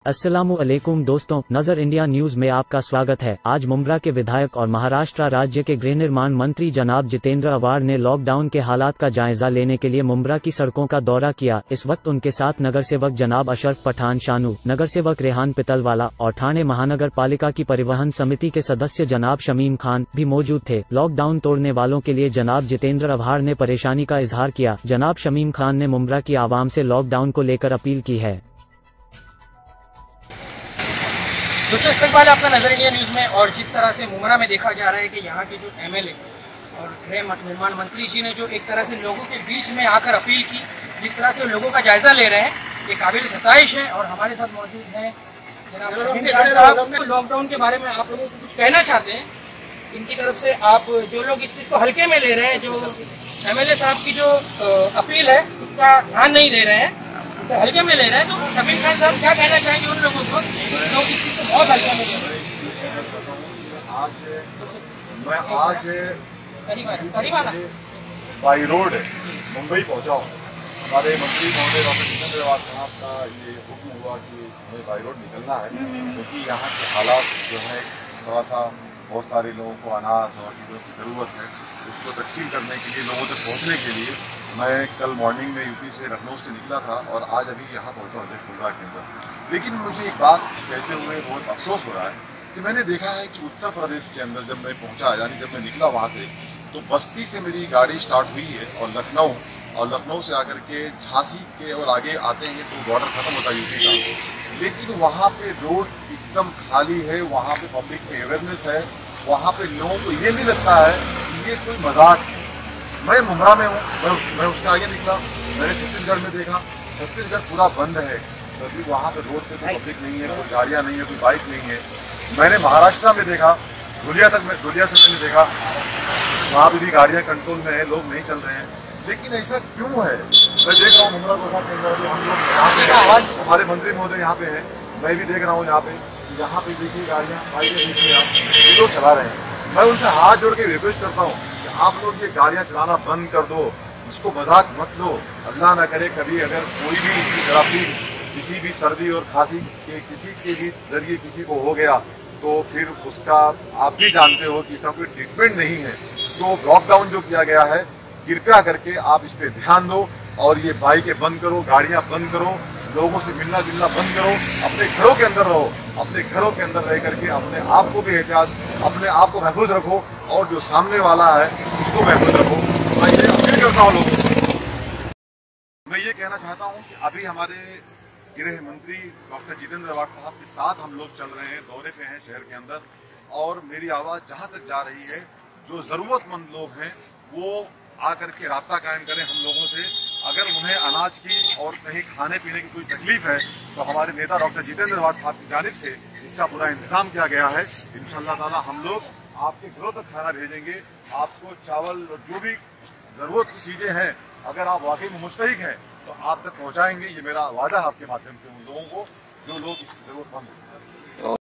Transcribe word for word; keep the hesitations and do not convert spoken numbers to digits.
अस्सलामुअलैकुम दोस्तों, नजर इंडिया न्यूज में आपका स्वागत है। आज मुंब्रा के विधायक और महाराष्ट्र राज्य के गृह निर्माण मंत्री जनाब जितेंद्र अवाड़ ने लॉकडाउन के हालात का जायजा लेने के लिए मुंब्रा की सड़कों का दौरा किया। इस वक्त उनके साथ नगर सेवक जनाब अशरफ पठान शानू, नगर सेवक रेहान पितलवाला और ठाणे महानगर पालिका की परिवहन समिति के सदस्य जनाब शमीम खान भी मौजूद थे। लॉकडाउन तोड़ने वालों के लिए जनाब जितेंद्र अवाड़ ने परेशानी का इजहार किया। जनाब शमीम खान ने मुंब्रा की आवाम से लॉकडाउन को लेकर अपील की है। दोस्तों, इस्तकबाल आपका नजर इंडिया न्यूज में। और जिस तरह से मुंब्रा में देखा जा रहा है कि यहाँ के जो एमएलए और गृह निर्माण मंत्री जी ने जो एक तरह से लोगों के बीच में आकर अपील की, जिस तरह से लोगों का जायजा ले रहे हैं, ये काबिल सताइश है। और हमारे साथ मौजूद हैं जनाब शमीम खान साहब। लॉकडाउन के बारे में आप लोगों को कुछ कहना चाहते हैं? इनकी तरफ से आप जो लोग इस चीज को हल्के में ले रहे हैं, जो एमएलए साहब की जो अपील है उसका ध्यान नहीं दे रहे हैं, तो हल्के में ले रहे हैं, तो शमीम खान साहब क्या कहना चाहेंगे उन लोगों को जो इस चीज को बहुत हल्के में ले रहे हैं? आज मैं आज करीब बाई रोड मुंबई पहुंचा हूँ। हमारे मंत्री महोदय डॉक्टर जितेंद्र अवाड़ साहब का ये हुक्म हुआ कि हमें बाई रोड निकलना है, क्योंकि तो यहाँ के हालात जो है थोड़ा सा बहुत सारे लोगों को अनाज और चीज़ों की ज़रूरत है, उसको तकसीम करने के लिए, लोगों तक पहुँचने के लिए मैं कल मॉर्निंग में यूपी से लखनऊ से निकला था और आज अभी यहाँ पहुँचा हूँ मुंब्रा के अंदर। लेकिन मुझे एक बात कहते हुए बहुत अफसोस हो रहा है कि मैंने देखा है कि उत्तर प्रदेश के अंदर जब मैं पहुँचा, यानी जब मैं निकला वहाँ से, तो बस्ती से मेरी गाड़ी स्टार्ट हुई है और लखनऊ, और लखनऊ से आकर के झांसी के और आगे आते हैं तो बॉर्डर खत्म होता है यूपी का। लेकिन वहाँ पे रोड एकदम खाली है, वहाँ पे पब्लिक में अवेयरनेस है, वहाँ पे लोगों को ये नहीं लगता है कि ये कोई मजाक है। मैं मुंब्रा में हूँ, मैं, मैं उसके आगे निकला, मैंने छत्तीसगढ़ में देखा, छत्तीसगढ़ पूरा बंद है, क्योंकि वहाँ पे रोड पे कोई पब्लिक नहीं है, कोई गाड़ियाँ नहीं है, कोई बाइक नहीं है। मैंने महाराष्ट्र में देखा, धुलिया तक में धुलिया से मैंने देखा, वहाँ पे भी गाड़ियाँ कंट्रोल में है, लोग नहीं चल रहे हैं। लेकिन ऐसा क्यों है? मैं देख रहा हूँ मुंब्रा को हमारे मंत्री महोदय यहाँ पे हैं, मैं भी देख रहा हूँ यहाँ पे यहाँ पे देखिए गाड़ियाँ बाइकें देखिए आप लोग चला रहे हैं। मैं उनसे हाथ जोड़ के रिक्वेस्ट करता हूँ कि आप लोग ये गाड़ियाँ चलाना बंद कर दो, इसको मजाक मत लो। अल्लाह ना करे कभी अगर कोई भी इसकी खराबी किसी भी सर्दी और खांसी के किसी के भी जरिए किसी को हो गया तो फिर उसका आप भी जानते हो कि इसका कोई ट्रीटमेंट नहीं है। तो लॉकडाउन जो किया गया है, कृपया करके आप इस पर ध्यान दो और ये बाइकें बंद करो, गाड़ियाँ बंद करो, लोगों से मिलना जुलना बंद करो, अपने घरों के अंदर रहो, अपने घरों के अंदर रह करके अपने आप को भी एहतियात, अपने आप को महफूज रखो और जो सामने वाला है उसको महफूज रखो। मैं ये अपील करता हूँ लोगों को। मैं ये कहना चाहता हूँ कि अभी हमारे गृह मंत्री डॉक्टर जितेंद्र अवाड़ साहब के साथ हम लोग चल रहे हैं, दौरे पे हैं शहर के अंदर, और मेरी आवाज़ जहाँ तक जा रही है, जो ज़रूरतमंद लोग हैं वो आकर के राब्ता कायम करें हम लोगों से। अगर उन्हें अनाज की और कहीं खाने पीने की कोई तकलीफ है तो हमारे नेता डॉक्टर जितेंद्र अवाड़ साहब की जानिब से इसका पूरा इंतजाम किया गया है। इंशाअल्लाह ताला हम लोग आपके घरों तक खाना भेजेंगे, आपको चावल और जो भी जरूरत की चीजें हैं, अगर आप वाकई में मुस्तहिक हैं तो आप तक पहुंचाएंगे। ये मेरा वादा है आपके माध्यम से उन लोगों को जो लोग इसकी जरूरतमंद हैं।